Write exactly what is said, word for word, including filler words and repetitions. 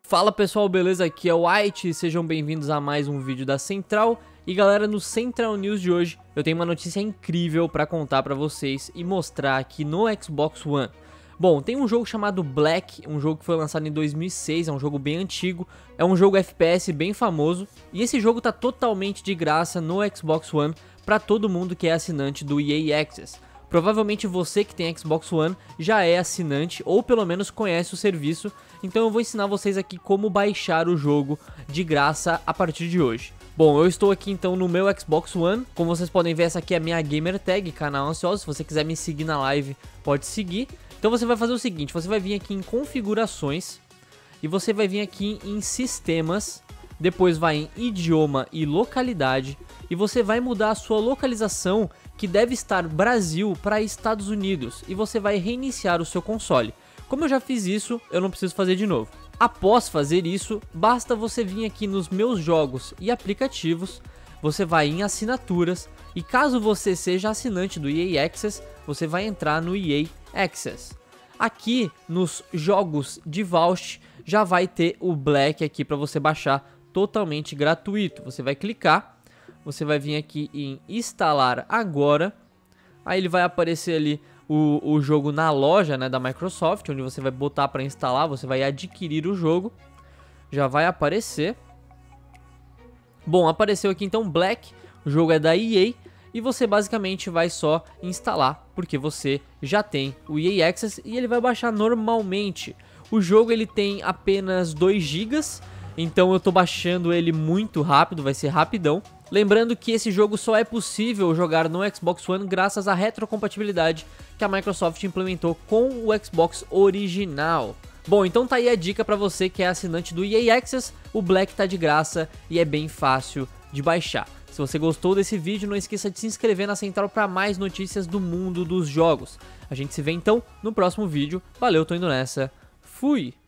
Fala pessoal, beleza? Aqui é o White, sejam bem-vindos a mais um vídeo da Central. E galera, no Central News de hoje eu tenho uma notícia incrível pra contar pra vocês e mostrar aqui no Xbox One. Bom, tem um jogo chamado Black, um jogo que foi lançado em dois mil e seis, é um jogo bem antigo, é um jogo F P S bem famoso, e esse jogo tá totalmente de graça no Xbox One pra todo mundo que é assinante do E A Access. Provavelmente você que tem Xbox One já é assinante ou pelo menos conhece o serviço, então eu vou ensinar vocês aqui como baixar o jogo de graça a partir de hoje. Bom, eu estou aqui então no meu Xbox One, como vocês podem ver, essa aqui é a minha gamer tag, canal Ansioso. Se você quiser me seguir na live, pode seguir. Então você vai fazer o seguinte, você vai vir aqui em configurações e você vai vir aqui em sistemas, depois vai em idioma e localidade e você vai mudar a sua localização, que deve estar Brasil para Estados Unidos, e você vai reiniciar o seu console. Como eu já fiz isso, eu não preciso fazer de novo. Após fazer isso, basta você vir aqui nos meus jogos e aplicativos, você vai em assinaturas, e caso você seja assinante do E A Access, você vai entrar no E A Access. Aqui nos jogos de Vault já vai ter o Black aqui para você baixar totalmente gratuito. Você vai clicar, você vai vir aqui em instalar agora, aí ele vai aparecer ali o, o jogo na loja, né, da Microsoft, onde você vai botar para instalar, você vai adquirir o jogo, já vai aparecer. Bom, apareceu aqui então Black, o jogo é da E A, e você basicamente vai só instalar, porque você já tem o E A Access e ele vai baixar normalmente. O jogo ele tem apenas dois gigas, então eu tô baixando ele muito rápido, vai ser rapidão. Lembrando que esse jogo só é possível jogar no Xbox One graças à retrocompatibilidade que a Microsoft implementou com o Xbox original. Bom, então tá aí a dica pra você que é assinante do E A Access, o Black tá de graça e é bem fácil de baixar. Se você gostou desse vídeo, não esqueça de se inscrever na Central para mais notícias do mundo dos jogos. A gente se vê então no próximo vídeo. Valeu, tô indo nessa. Fui!